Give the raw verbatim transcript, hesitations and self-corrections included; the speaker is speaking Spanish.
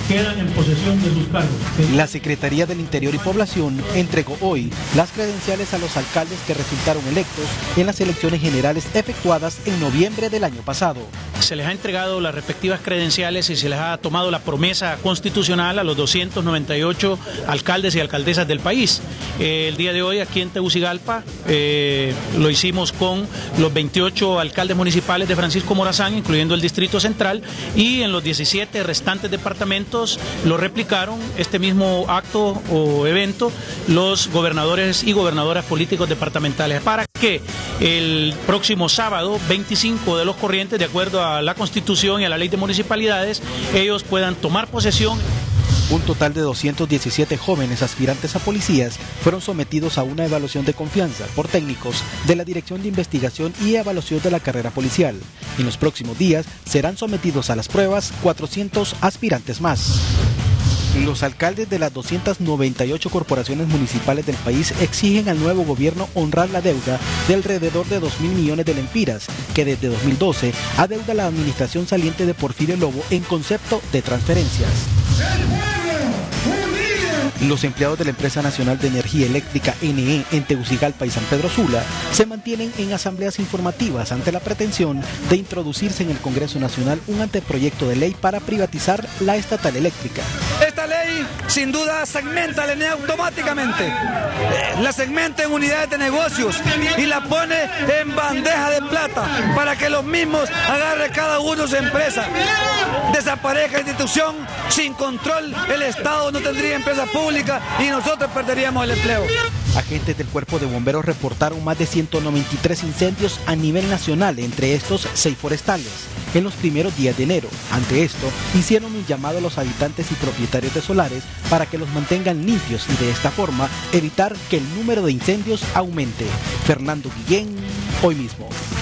quedan en posesión de sus cargos. La Secretaría del Interior y Población entregó hoy las credenciales a los alcaldes que resultaron electos en las elecciones generales efectuadas en noviembre del año pasado. Se les ha entregado las respectivas credenciales y se les ha tomado la promesa constitucional a los doscientos noventa y ocho alcaldes y alcaldesas del país. Eh, el día de hoy aquí en Tegucigalpa eh, lo hicimos con los veintiocho alcaldes municipales de Francisco Morazán, incluyendo el Distrito Central, y en los diecisiete restantes departamentos lo replicaron este mismo acto o evento los gobernadores y gobernadoras políticos departamentales, para que el próximo sábado veinticinco de los corrientes, de acuerdo a la Constitución y a la Ley de Municipalidades, ellos puedan tomar posesión. Un total de doscientos diecisiete jóvenes aspirantes a policías fueron sometidos a una evaluación de confianza por técnicos de la Dirección de Investigación y Evaluación de la Carrera Policial. En los próximos días serán sometidos a las pruebas cuatrocientos aspirantes más. Los alcaldes de las doscientas noventa y ocho corporaciones municipales del país exigen al nuevo gobierno honrar la deuda de alrededor de dos mil millones de lempiras, que desde dos mil doce adeuda la administración saliente de Porfirio Lobo en concepto de transferencias. Los empleados de la Empresa Nacional de Energía Eléctrica N E en Tegucigalpa y San Pedro Sula se mantienen en asambleas informativas ante la pretensión de introducirse en el Congreso Nacional un anteproyecto de ley para privatizar la estatal eléctrica. Esta ley sin duda segmenta la N E automáticamente, la segmenta en unidades de negocios y la pone en bandeja de plata para que los mismos agarre cada uno su empresa. Desaparezca la institución, sin control el Estado no tendría empresa pública y nosotros perderíamos el empleo. Agentes del Cuerpo de Bomberos reportaron más de ciento noventa y tres incendios a nivel nacional, entre estos seis forestales, en los primeros días de enero. Ante esto, hicieron un llamado a los habitantes y propietarios de solares para que los mantengan limpios y de esta forma evitar que el número de incendios aumente. Fernando Guillén, Hoy Mismo.